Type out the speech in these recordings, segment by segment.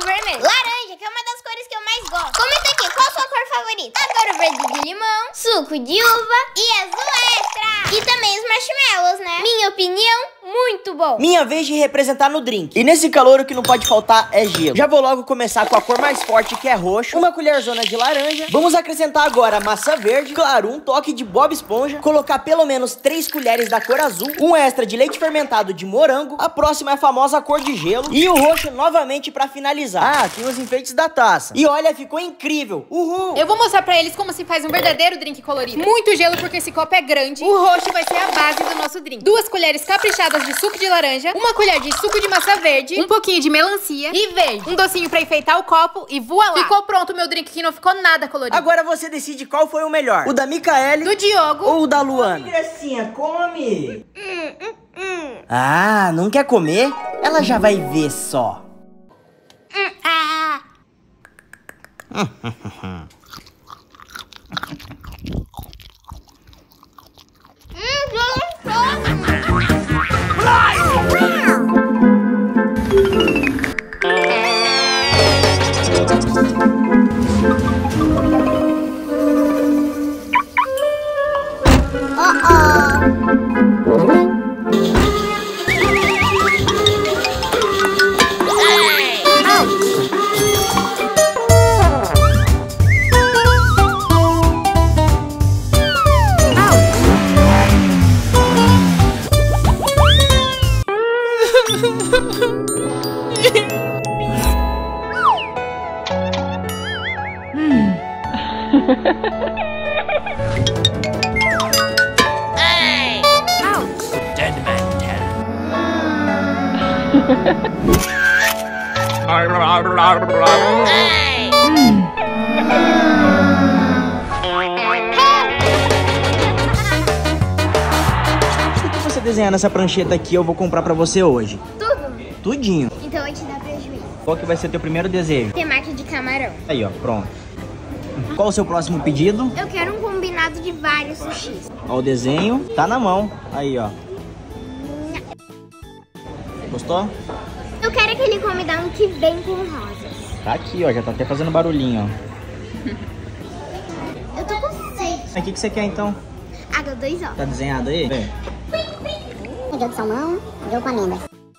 vermelho. Laranja, que é uma das cores que eu mais gosto. Comenta aqui, qual a sua cor favorita? Adoro verde de limão, suco de uva e azul extra. E também os marshmallows, né? Minha opinião, muito bom. Minha vez de representar no drink. E nesse calor o que não pode faltar é gelo. Já vou logo começar com a cor mais forte, que é roxo. Uma colherzona de laranja. Vamos acrescentar agora maçã verde. Claro, um toque de Bob Esponja. Colocar pelo menos 3 colheres da cor azul. Um extra de leite fermentado de morango. A próxima é a famosa cor de gelo. E o roxo novamente pra finalizar. Ah, tem os enfeites da taça. E olha, ficou incrível. Uhul! Eu vou mostrar pra eles como se faz um verdadeiro drink colorido. Muito gelo porque esse copo é grande. O roxo vai ser a base do nosso drink. 2 colheres caprichadas de suco de laranja. 1 colher de suco de maçã verde. Um pouquinho de melancia e verde. Um docinho pra enfeitar o copo e voa lá. Ficou pronto o meu drink que não ficou nada colorido. Agora você decide qual foi o melhor. O da Micaele, do Diogo ou o da Luana. Gracinha, come! Ah, não quer comer? Ela já vai ver só. O que você desenhar nessa prancheta aqui eu vou comprar pra você hoje? Tudo? Tudinho. Então vai te dar prejuízo. Qual que vai ser teu primeiro desejo? Temaki de camarão. Aí, ó, pronto. Qual o seu próximo pedido? Eu quero um combinado de vários sushis. Ó, o desenho tá na mão. Aí, ó. Gostou? Eu quero aquele combinado que vem com rosas. Tá aqui, ó. Já tá até fazendo barulhinho, ó. Eu tô com sede. O que você quer, então? Água 2 ovos. Tá desenhado aí? Vem. Peguei de salmão, deu com amêndoas.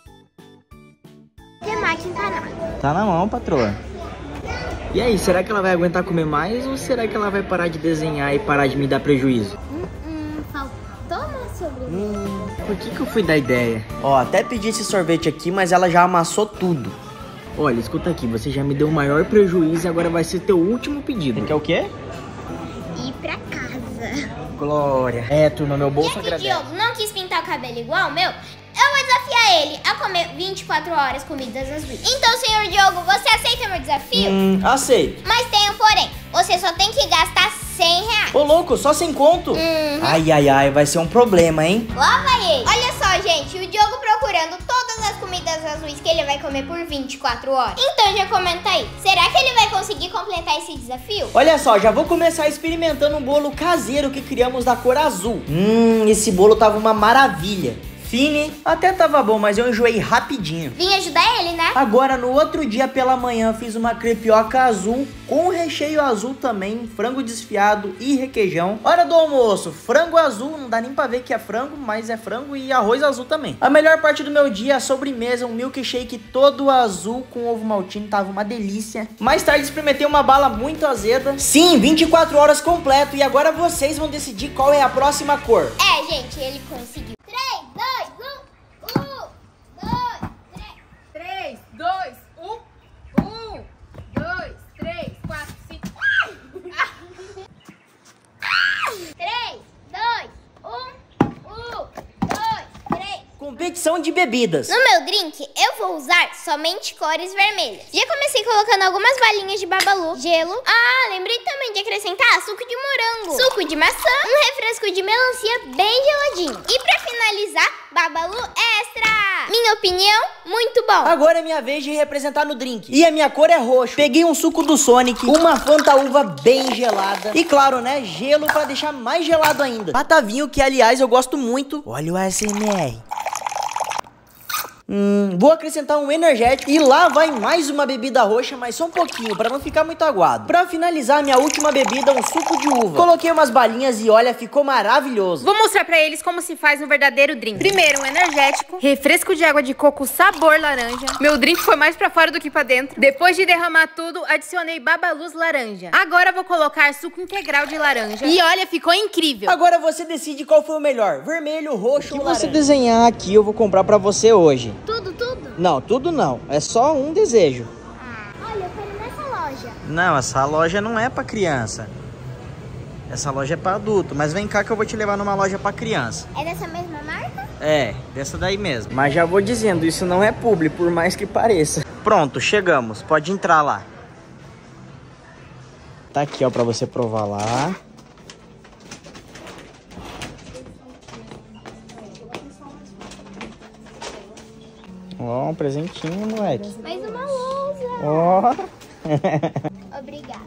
Temaki empanado. Tá na mão, patroa. E aí, será que ela vai aguentar comer mais ou será que ela vai parar de desenhar e parar de me dar prejuízo? Faltou uma sobremesa. Por que eu fui dar ideia? Ó, até pedi esse sorvete aqui, mas ela já amassou tudo. Olha, escuta aqui, você já me deu o maior prejuízo e agora vai ser teu último pedido. Você quer o quê? Ir pra casa. Glória. É, turma, meu bolso Já que o agradece. Diogo não quis pintar o cabelo igual o meu, eu vou desafiar ele a comer 24 horas comidas azuis. Então, senhor Diogo, você aceita meu desafio? Aceito. Mas tem um porém. Você só tem que gastar 100 reais. Ô, louco, só 100 conto? Ai, ai, ai, vai ser um problema, hein? Lá vai ele. Olha só, gente, o Diogo procurando todas as comidas azuis que ele vai comer por 24 horas. Então já comenta aí, será que ele vai conseguir completar esse desafio? Olha só, já vou começar experimentando um bolo caseiro que criamos da cor azul. Esse bolo tava uma maravilha. Fini, até tava bom, mas eu enjoei rapidinho. Vim ajudar ele, né? Agora, no outro dia pela manhã, fiz uma crepioca azul com recheio azul também, frango desfiado e requeijão. Hora do almoço, frango azul, não dá nem pra ver que é frango, mas é frango e arroz azul também. A melhor parte do meu dia, a sobremesa, um milkshake todo azul com ovo maltine, tava uma delícia. Mais tarde experimentei uma bala muito azeda. Sim, 24 horas completo e agora vocês vão decidir qual é a próxima cor. É, gente, ele conseguiu. 3, 2, 1, 1, 2, 3. 3, 2, 1, 1, 2, 3, 4, 5. 3, 2, 1, 2, 3. Competição de bebidas. No meu drink, eu vou usar somente cores vermelhas. Já comecei colocando algumas balinhas de babalu, gelo. Ah, lembrei também de acrescentar suco de morango, suco de maçã, um refresco de melancia bem geladinho. E pra finalizar, babalu extra. Minha opinião, muito bom. Agora é minha vez de representar no drink. E a minha cor é roxo. Peguei um suco do Sonic, uma Fanta uva bem gelada. E claro, né, gelo pra deixar mais gelado ainda. Patavinho, que aliás eu gosto muito. Olha o ASMR. Vou acrescentar um energético e lá vai mais uma bebida roxa, mas só um pouquinho, pra não ficar muito aguado. Pra finalizar, minha última bebida, um suco de uva. Coloquei umas balinhas e olha, ficou maravilhoso. Vou mostrar pra eles como se faz um verdadeiro drink. Primeiro, um energético, refresco de água de coco sabor laranja. Meu drink foi mais pra fora do que pra dentro. Depois de derramar tudo, adicionei Babaluz laranja. Agora vou colocar suco integral de laranja. E olha, ficou incrível. Agora você decide qual foi o melhor, vermelho, roxo ou laranja. Se você desenhar aqui, eu vou comprar pra você hoje. Tudo? Não, tudo não. É só um desejo. Olha, eu quero nessa loja. Não, essa loja não é pra criança. Essa loja é pra adulto. Mas vem cá que eu vou te levar numa loja pra criança. É dessa mesma marca? É, dessa daí mesmo. Mas já vou dizendo, isso não é publi, por mais que pareça. Pronto, chegamos. Pode entrar lá. Tá aqui, ó, pra você provar lá. Ó, um presentinho, moleque. Mais uma lousa. Ó. Obrigada.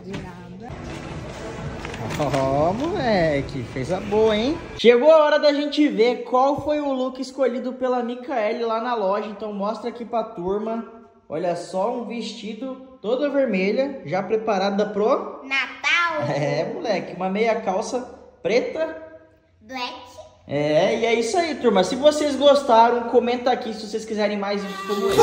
Ó, moleque, fez a boa, hein? Chegou a hora da gente ver qual foi o look escolhido pela Micaele lá na loja. Então mostra aqui pra turma. Olha só, um vestido toda vermelha, já preparada pro Natal. É, moleque, uma meia calça preta. Black. É, e é isso aí, turma. Se vocês gostaram, comenta aqui se vocês quiserem mais vídeos como esse.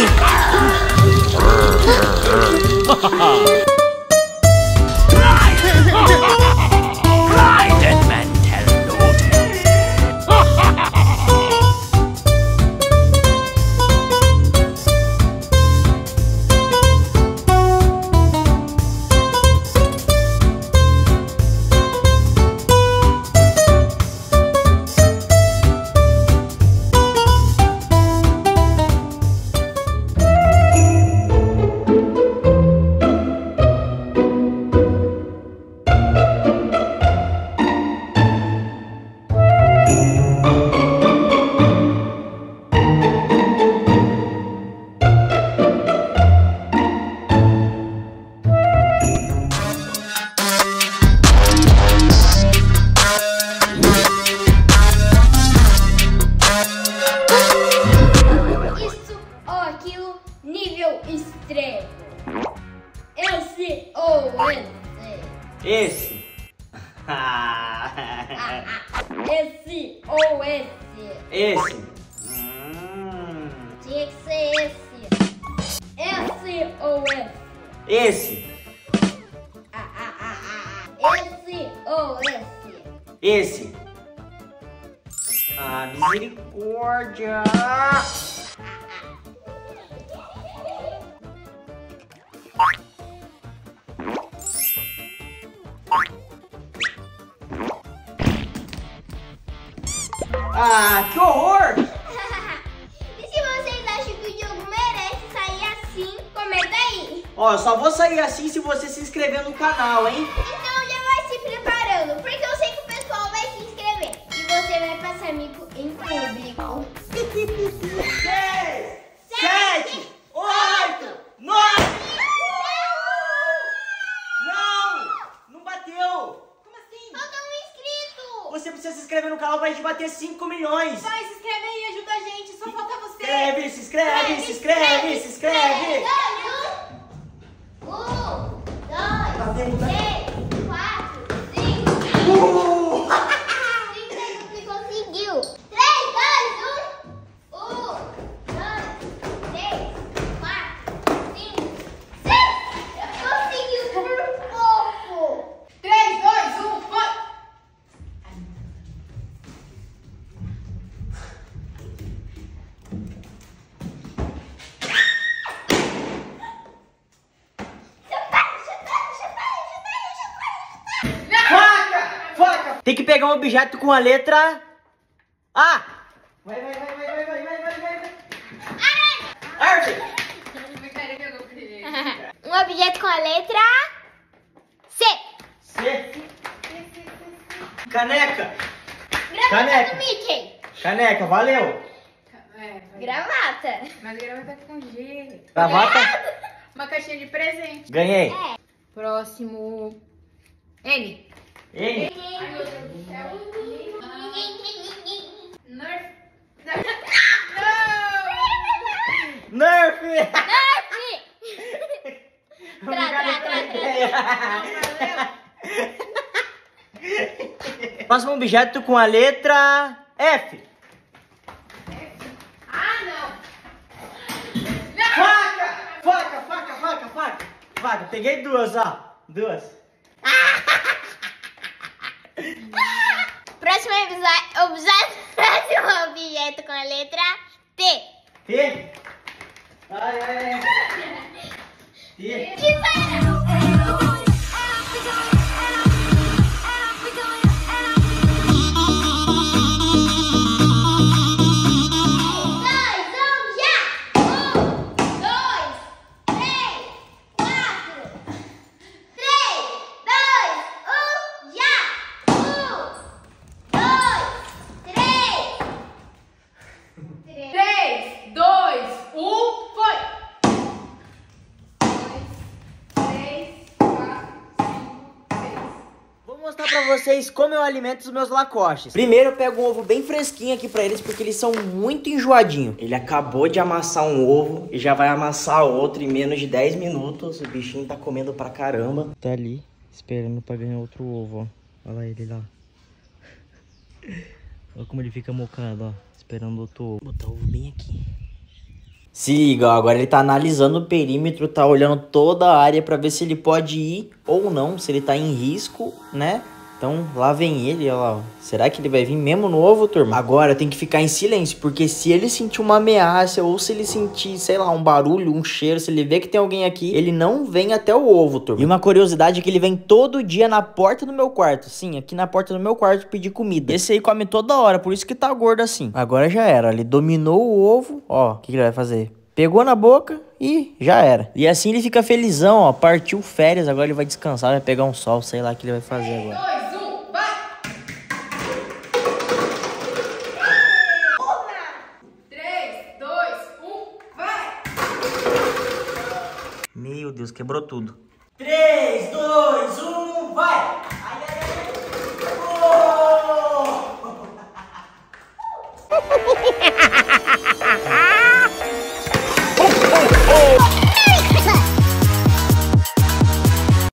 Esse. Esse ou esse? Esse. Tinha que ser esse. Esse ou esse? Esse. Esse ou esse? Esse. Ah, misericórdia. Ah, que horror! E se vocês acham que o jogo merece sair assim, comenta aí. Ó, eu só vou sair assim se você se inscrever no canal, hein? Então já vai se preparando, porque eu sei que o pessoal vai se inscrever. E você vai passar mico em público. 6, 7, 8, 9... Não bateu! Como assim? Falta um inscrito! Você precisa se inscrever no canal pra gente bater 5 milhões! Vai, se inscreve aí, ajuda a gente, só falta você! Se inscreve! 1, 2, 3, 4, 5. Você conseguiu! 3, 2, 1. 1, 2, 3, 4, 5, 6. Conseguiu por pouco! 3, 2, 1, foi! Foca! Tem que pegar um objeto com a letra A. Vai. Árvore! Um objeto com a letra C. C. Caneca. Gravata do Mickey. Caneca, valeu. Gravata. Mas gravata com G. Gravata. Uma caixinha de presente. Ganhei. Próximo. N. N. Ai, meu Deus do céu. Nerf. Não! Nerf! Nerf! Próximo objeto com a letra F. Ah, não! Faca. Peguei duas, ó. Duas. Próximo objeto com a letra T. T? Ai. T. Que foi? Mostrar pra vocês como eu alimento os meus lacoches. Primeiro eu pego um ovo bem fresquinho aqui pra eles, porque eles são muito enjoadinhos. Ele acabou de amassar um ovo e já vai amassar outro em menos de 10 minutos. O bichinho tá comendo pra caramba. Tá ali, esperando pra ganhar outro ovo, ó. Olha lá ele lá. Olha como ele fica mocado, ó. Esperando outro ovo. Vou botar o ovo bem aqui. Se liga, ó, agora ele tá analisando o perímetro, tá olhando toda a área pra ver se ele pode ir ou não, se ele tá em risco, né? Então, lá vem ele, ó lá, ó. Será que ele vai vir mesmo no ovo, turma? Agora tem que ficar em silêncio, porque se ele sentir uma ameaça ou se ele sentir, sei lá, um barulho, um cheiro, se ele vê que tem alguém aqui, ele não vem até o ovo, turma. E uma curiosidade é que ele vem todo dia na porta do meu quarto. Sim, aqui na porta do meu quarto pedir comida. Esse aí come toda hora, por isso que tá gordo assim. Agora já era, ele dominou o ovo, ó, o que ele vai fazer? Pegou na boca e já era. E assim ele fica felizão, ó. Partiu férias, agora ele vai descansar, vai pegar um sol, sei lá o que ele vai fazer agora. 2, 1, vai! 3, 2, 1, vai! Meu Deus, quebrou tudo. 3, 2, 1, vai! Ai.